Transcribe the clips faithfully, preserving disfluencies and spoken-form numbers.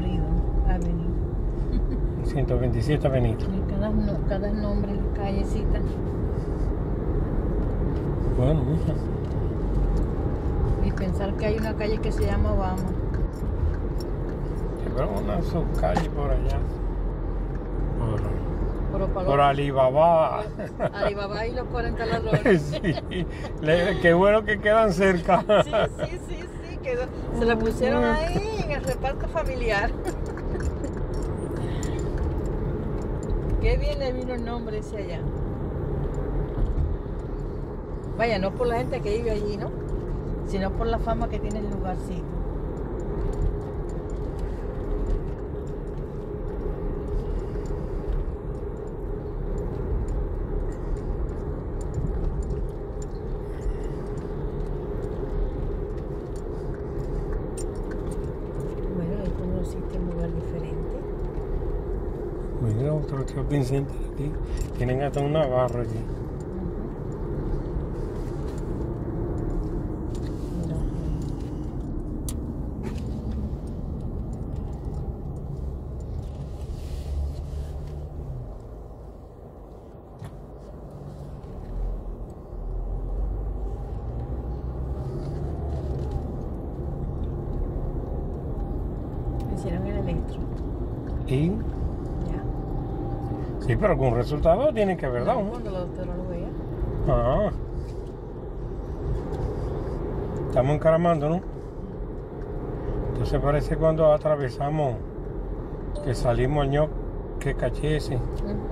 Florida Avenue. ciento veintisiete Avenida. Y cada, no, cada nombre en la callecita. Bueno, mija. Y pensar que hay una calle que se llama Obama. Pero una subcalle por allá. Por, Por, por Alibaba. Alibaba y los cuarenta ladrones. Sí, le, qué bueno que quedan cerca. Sí, sí, sí, sí. Quedó. Se la pusieron ahí en el reparto familiar. Qué bien le vino el nombre ese allá. Vaya, no por la gente que vive allí, ¿no? Sino por la fama que tiene el lugarcito. Bueno, ahí conociste un lugar diferente. Mira, otro shopping center aquí. Tienen hasta una barra allí. Hicieron el electro. Y Ya. sí, pero algún resultado tiene que haber dado. No, cuando la doctora lo vea. Ah. Estamos encaramando, ¿no? Entonces parece cuando atravesamos que salimos al ño que caché ese. Uh-huh.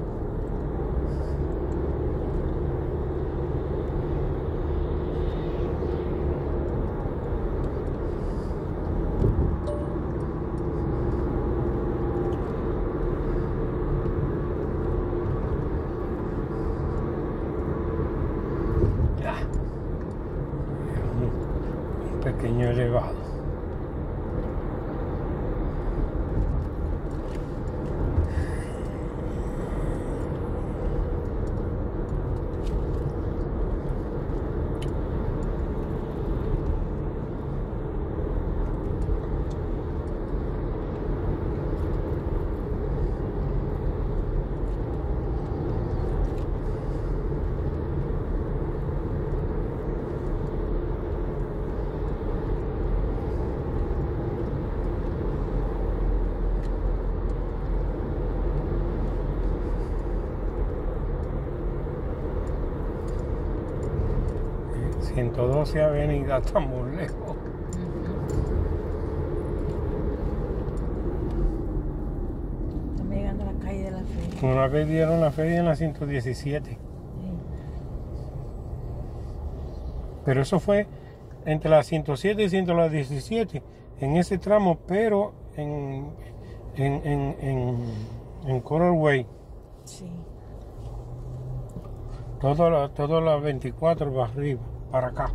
Pequeño elevado. ciento doce Avenida, estamos lejos. Estamos llegando a la calle de la feria. Una vez dieron la feria en la ciento diecisiete. Sí. Pero eso fue entre la ciento siete y ciento diecisiete, en ese tramo, pero en, en, en, en, en Coral Way. Sí. Todo la, todo la veinticuatro va arriba, para acá.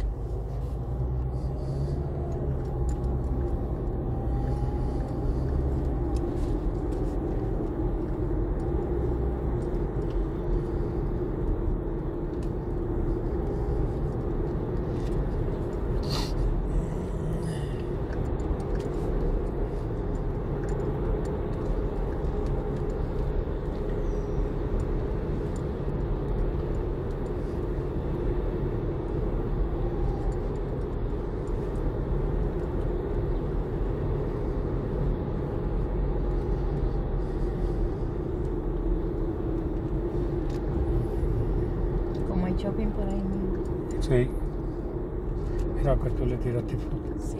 Shopping por ahí mismo. Sí. Mira que tú le tiraste fruta. Sí.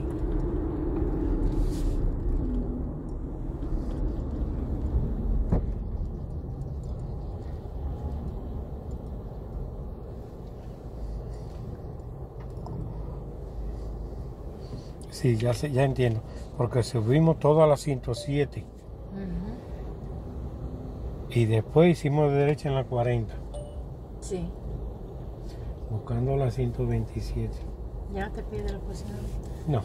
Sí, ya, sé, ya entiendo. Porque subimos todo a la ciento siete. Uh-huh. Y después hicimos de derecha en la cuarenta. Sí. Buscando la ciento veintisiete. ¿Ya te pide la posición? No.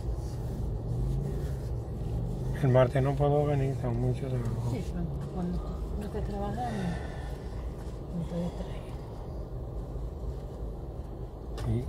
El martes no puedo venir, tengo mucho trabajo. Sí, cuando no estés trabajando, no te distraigas. Sí.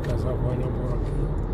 casa buena por aquí.